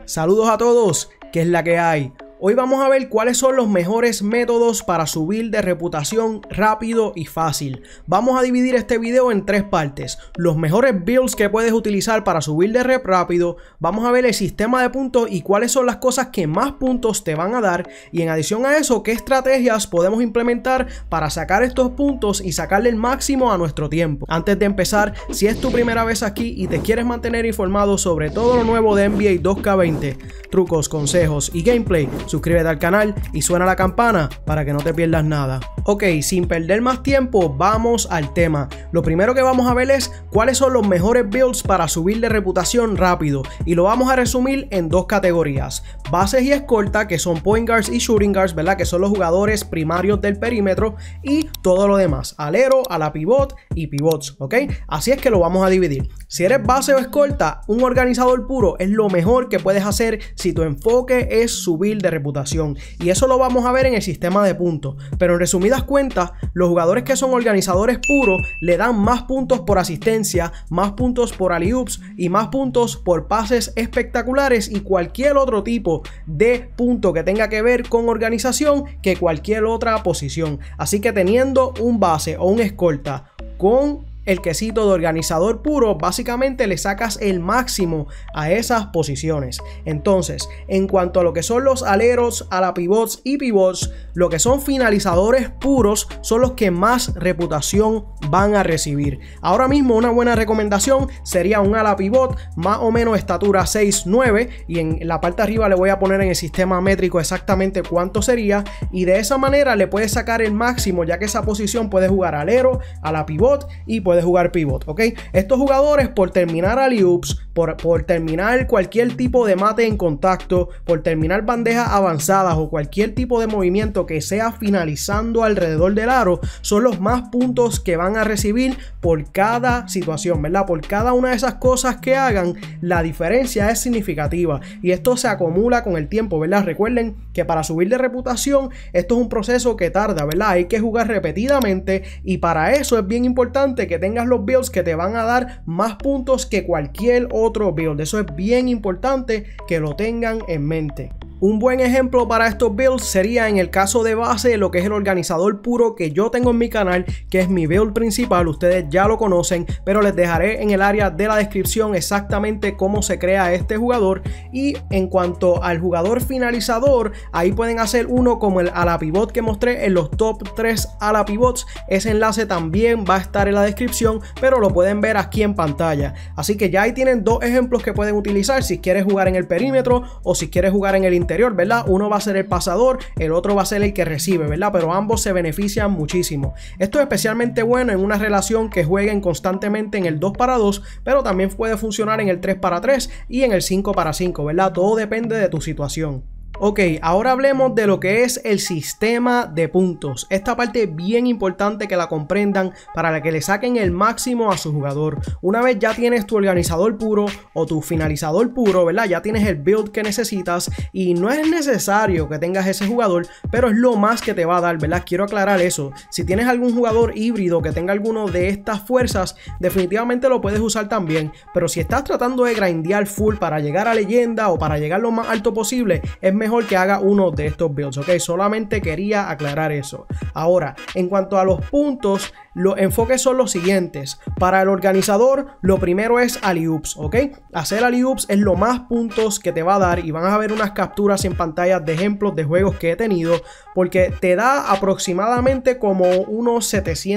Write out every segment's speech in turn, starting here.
Saludos a todos, ¿qué es la que hay? Hoy vamos a ver cuáles son los mejores métodos para subir de reputación rápido y fácil. Vamos a dividir este video en tres partes. Los mejores builds que puedes utilizar para subir de rep rápido. Vamos a ver el sistema de puntos y cuáles son las cosas que más puntos te van a dar. Y en adición a eso, qué estrategias podemos implementar para sacar estos puntos y sacarle el máximo a nuestro tiempo. Antes de empezar, si es tu primera vez aquí y te quieres mantener informado sobre todo lo nuevo de NBA 2K20, trucos, consejos y gameplay, suscríbete al canal y suena la campana para que no te pierdas nada. Ok, sin perder más tiempo, vamos al tema. Lo primero que vamos a ver es cuáles son los mejores builds para subir de reputación rápido, y lo vamos a resumir en dos categorías: bases y escolta, que son point guards y shooting guards, ¿verdad? Que son los jugadores primarios del perímetro, y todo lo demás: alero, ala pivot y pivots, ¿ok? Así es que lo vamos a dividir. Si eres base o escolta, un organizador puro es lo mejor que puedes hacer si tu enfoque es subir de reputación, y eso lo vamos a ver en el sistema de puntos. Pero en resumidas cuentas, los jugadores que son organizadores puros le dan más puntos por asistencia, más puntos por alley-oops y más puntos por pases espectaculares y cualquier otro tipo de punto que tenga que ver con organización que cualquier otra posición. Así que teniendo un base o un escolta con el quesito de organizador puro, básicamente le sacas el máximo a esas posiciones. Entonces, en cuanto a lo que son los aleros, ala pivots y pivots, lo que son finalizadores puros son los que más reputación van a recibir. Ahora mismo una buena recomendación sería un ala pivot más o menos estatura 6'9", y en la parte de arriba le voy a poner en el sistema métrico exactamente cuánto sería, y de esa manera le puedes sacar el máximo, ya que esa posición puede jugar alero, ala pivot y puede jugar pivot, ¿ok? Estos jugadores, por terminar alley-oops, por terminar cualquier tipo de mate en contacto, por terminar bandejas avanzadas o cualquier tipo de movimiento que sea finalizando alrededor del aro, son los más puntos que van a recibir por cada situación, ¿verdad? Por cada una de esas cosas que hagan, la diferencia es significativa, y esto se acumula con el tiempo, ¿verdad? Recuerden que para subir de reputación, esto es un proceso que tarda, ¿verdad? Hay que jugar repetidamente, y para eso es bien importante que tengas los builds que te van a dar más puntos que cualquier otro build. Eso es bien importante que lo tengan en mente. Un buen ejemplo para estos builds sería en el caso de base, lo que es el organizador puro que yo tengo en mi canal, que es mi build principal. Ustedes ya lo conocen, pero les dejaré en el área de la descripción exactamente cómo se crea este jugador. Y en cuanto al jugador finalizador, ahí pueden hacer uno como el ala pivot que mostré en los top 3 ala pivots. Ese enlace también va a estar en la descripción, pero lo pueden ver aquí en pantalla. Así que ya ahí tienen dos ejemplos que pueden utilizar si quieres jugar en el perímetro o si quieres jugar en el interior, ¿verdad? Uno va a ser el pasador, el otro va a ser el que recibe, ¿verdad? Pero ambos se benefician muchísimo. Esto es especialmente bueno en una relación que jueguen constantemente en el 2-para-2, pero también puede funcionar en el 3-para-3 y en el 5-para-5, ¿verdad? Todo depende de tu situación. Ok, ahora hablemos de lo que es el sistema de puntos. Esta parte es bien importante que la comprendan para que le saquen el máximo a su jugador. Una vez ya tienes tu organizador puro o tu finalizador puro, ¿verdad? Ya tienes el build que necesitas, y no es necesario que tengas ese jugador, pero es lo más que te va a dar, ¿verdad? Quiero aclarar eso. Si tienes algún jugador híbrido que tenga alguno de estas fuerzas, definitivamente lo puedes usar también. Pero si estás tratando de grindear full para llegar a leyenda o para llegar lo más alto posible, es mejor que haga uno de estos builds, ok. Solamente quería aclarar eso. Ahora, en cuanto a los puntos, los enfoques son los siguientes. Para el organizador, lo primero es alley-oops, ok. Hacer alley-oops es lo más puntos que te va a dar, y van a ver unas capturas en pantalla de ejemplos de juegos que he tenido, porque te da aproximadamente como unos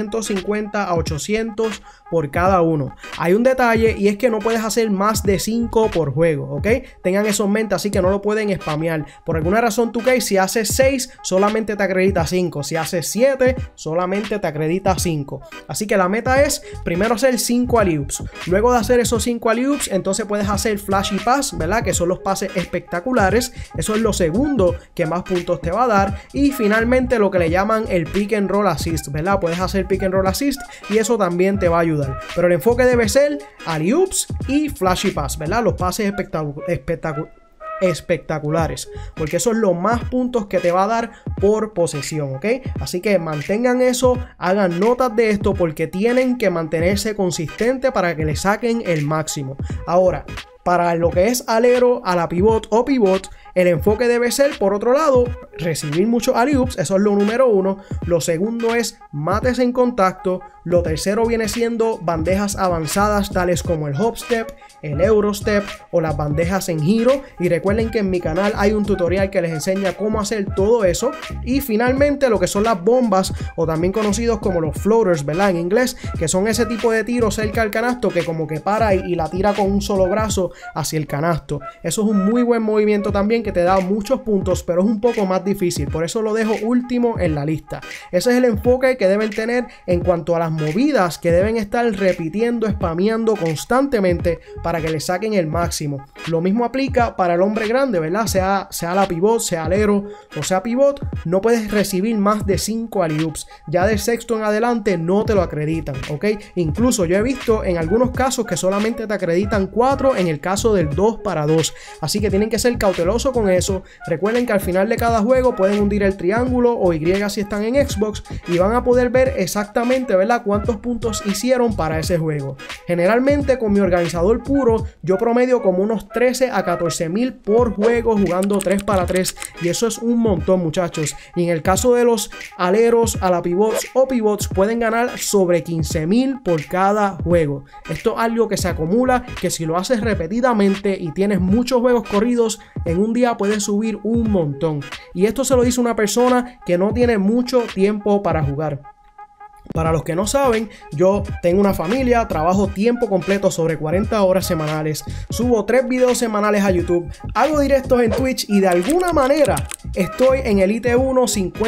750 a 800 por cada uno. Hay un detalle, y es que no puedes hacer más de 5 por juego, ok. Tengan eso en mente, así que no lo pueden spamear. Por alguna razón, si haces 6, solamente te acredita 5. Si haces 7, solamente te acredita 5. Así que la meta es primero hacer 5 alley-oops. Luego de hacer esos 5 alley-oops, entonces puedes hacer flashy pass, ¿verdad? Que son los pases espectaculares. Eso es lo segundo que más puntos te va a dar. Y finalmente lo que le llaman el pick and roll assist, ¿verdad? Puedes hacer pick and roll assist y eso también te va a ayudar. Pero el enfoque debe ser alley-oops y flashy pass, ¿verdad? Los pases espectaculares, porque eso es lo más puntos que te va a dar por posesión, ¿ok? Así que mantengan eso, hagan notas de esto, porque tienen que mantenerse consistentes para que le saquen el máximo. Ahora, para lo que es alero, a la pivot o pivot, el enfoque debe ser, por otro lado, recibir muchos alley-oops, eso es lo número uno. Lo segundo es mates en contacto. Lo tercero viene siendo bandejas avanzadas tales como el hop step, el euro step o las bandejas en giro. Y recuerden que en mi canal hay un tutorial que les enseña cómo hacer todo eso. Y finalmente lo que son las bombas, o también conocidos como los floaters, ¿verdad? En inglés, que son ese tipo de tiro cerca al canasto que como que para y la tira con un solo brazo hacia el canasto. Eso es un muy buen movimiento también que te da muchos puntos, pero es un poco más difícil. Por eso lo dejo último en la lista. Ese es el enfoque que deben tener en cuanto a las movidas que deben estar repitiendo, spameando constantemente para que le saquen el máximo. Lo mismo aplica para el hombre grande, ¿verdad? Sea la pivot, sea alero o sea pivot, no puedes recibir más de 5 alley-oops. Ya del sexto en adelante no te lo acreditan, ¿ok? Incluso yo he visto en algunos casos que solamente te acreditan 4 en el caso del 2 para 2. Así que tienen que ser cautelosos con eso. Recuerden que al final de cada juego pueden hundir el triángulo o Y si están en Xbox y van a poder ver exactamente, ¿verdad?, cuántos puntos hicieron para ese juego. Generalmente con mi organizador puro yo promedio como unos 13 a 14 mil por juego jugando 3 para 3 y eso es un montón, muchachos. Y en el caso de los aleros, a la pivots o pivots pueden ganar sobre 15 mil por cada juego. Esto es algo que se acumula, que si lo haces repetidamente y tienes muchos juegos corridos en un día puedes subir un montón. Y esto se lo dice una persona que no tiene mucho tiempo para jugar. Para los que no saben, yo tengo una familia, trabajo tiempo completo sobre 40 horas semanales, subo 3 videos semanales a YouTube, hago directos en Twitch y de alguna manera estoy en Elite 1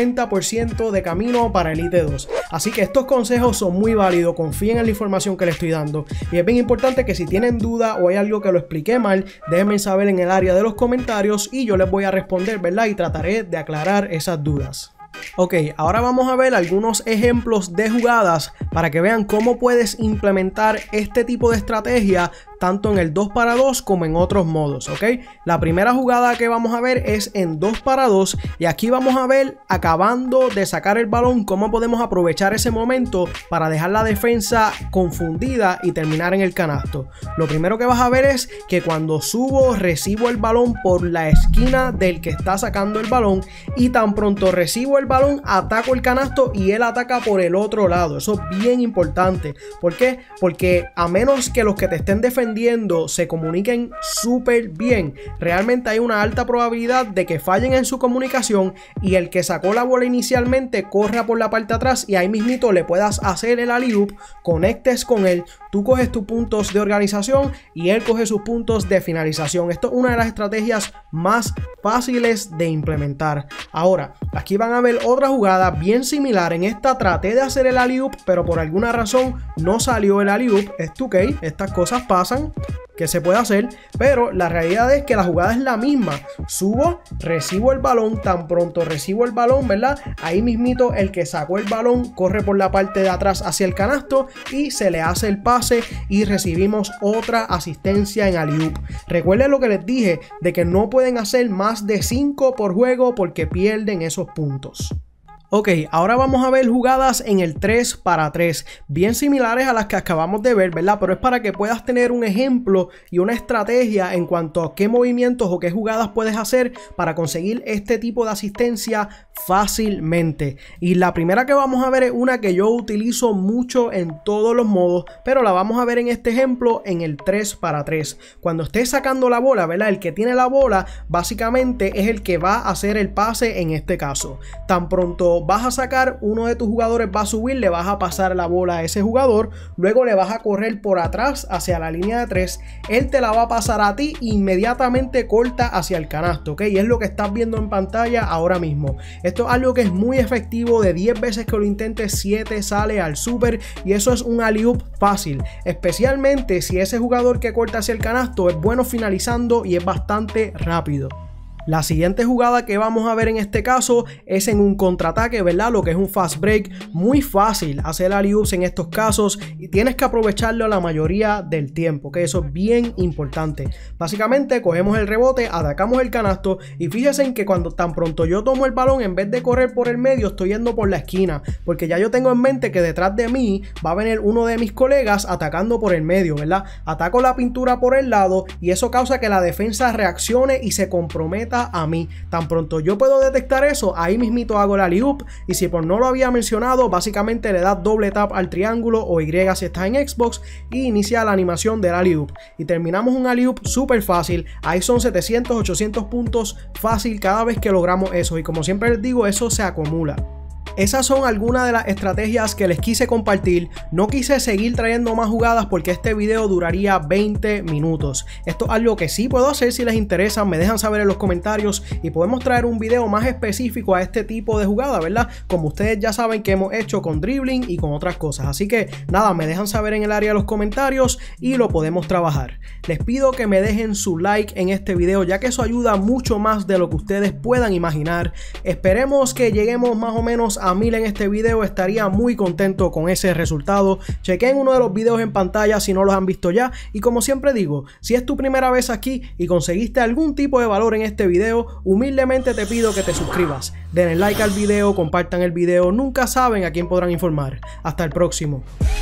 50% de camino para Elite 2. Así que estos consejos son muy válidos, confíen en la información que les estoy dando. Y es bien importante que si tienen duda o hay algo que lo expliqué mal, déjenme saber en el área de los comentarios y yo les voy a responder, ¿verdad? Y trataré de aclarar esas dudas. Ok, ahora vamos a ver algunos ejemplos de jugadas para que vean cómo puedes implementar este tipo de estrategia tanto en el 2 para 2 como en otros modos, ¿ok? La primera jugada que vamos a ver es en 2 para 2 y aquí vamos a ver, acabando de sacar el balón, cómo podemos aprovechar ese momento para dejar la defensa confundida y terminar en el canasto. Lo primero que vas a ver es que cuando subo, recibo el balón por la esquina del que está sacando el balón y tan pronto recibo el balón, ataco el canasto y él ataca por el otro lado. Eso es bien importante. ¿Por qué? Porque a menos que los que te estén defendiendo se comuniquen súper bien, realmente hay una alta probabilidad de que fallen en su comunicación y el que sacó la bola inicialmente corra por la parte de atrás y ahí mismito le puedas hacer el alley-oop, conectes con él, tú coges tus puntos de organización y él coge sus puntos de finalización. Esto es una de las estrategias más fáciles de implementar. Ahora, aquí van a ver otra jugada bien similar. En esta traté de hacer el alley-oop, pero por alguna razón no salió el alley-oop. Es 2K, estas cosas pasan, que se puede hacer, pero la realidad es que la jugada es la misma. Subo, recibo el balón, tan pronto recibo el balón, ¿verdad? Ahí mismito el que sacó el balón corre por la parte de atrás hacia el canasto y se le hace el pase y recibimos otra asistencia en alley-oop. Recuerden lo que les dije de que no pueden hacer más de 5 por juego porque pierden esos puntos. Ok, ahora vamos a ver jugadas en el 3 para 3, bien similares a las que acabamos de ver, ¿verdad? Pero es para que puedas tener un ejemplo y una estrategia en cuanto a qué movimientos o qué jugadas puedes hacer para conseguir este tipo de asistencia fácilmente. Y la primera que vamos a ver es una que yo utilizo mucho en todos los modos, pero la vamos a ver en este ejemplo en el 3 para 3. Cuando estés sacando la bola, ¿verdad? El que tiene la bola básicamente es el que va a hacer el pase en este caso. Tan pronto vas a sacar, uno de tus jugadores va a subir, le vas a pasar la bola a ese jugador, luego le vas a correr por atrás hacia la línea de 3, él te la va a pasar a ti, inmediatamente corta hacia el canasto, ¿ok? Y es lo que estás viendo en pantalla ahora mismo. Esto es algo que es muy efectivo, de 10 veces que lo intentes, 7 sale al super y eso es un alley-oop fácil, especialmente si ese jugador que corta hacia el canasto es bueno finalizando y es bastante rápido. La siguiente jugada que vamos a ver en este caso es en un contraataque, ¿verdad? Lo que es un fast break. Muy fácil hacer alley-oops en estos casos y tienes que aprovecharlo la mayoría del tiempo, que eso es bien importante. Básicamente cogemos el rebote, atacamos el canasto y fíjense en que cuando tan pronto yo tomo el balón, en vez de correr por el medio, estoy yendo por la esquina, porque ya yo tengo en mente que detrás de mí va a venir uno de mis colegas atacando por el medio, ¿verdad? Ataco la pintura por el lado y eso causa que la defensa reaccione y se comprometa a mí. Tan pronto yo puedo detectar eso, ahí mismito hago el alley-oop, y si por no lo había mencionado, básicamente le das doble tap al triángulo o Y si estás en Xbox y inicia la animación del alley-oop y terminamos un alley-oop súper fácil. Ahí son 700, 800 puntos fácil cada vez que logramos eso, y como siempre les digo, eso se acumula. Esas son algunas de las estrategias que les quise compartir. No quise seguir trayendo más jugadas porque este video duraría 20 minutos. Esto es algo que sí puedo hacer si les interesa, me dejan saber en los comentarios y podemos traer un video más específico a este tipo de jugada, ¿verdad? Como ustedes ya saben que hemos hecho con dribbling y con otras cosas. Así que nada, me dejan saber en el área de los comentarios y lo podemos trabajar. Les pido que me dejen su like en este video, ya que eso ayuda mucho más de lo que ustedes puedan imaginar. Esperemos que lleguemos más o menos a 1000 en este video, estaría muy contento con ese resultado. Chequen uno de los videos en pantalla si no los han visto ya, y como siempre digo, si es tu primera vez aquí y conseguiste algún tipo de valor en este video, humildemente te pido que te suscribas, denle like al video, compartan el video, nunca saben a quién podrán informar. Hasta el próximo.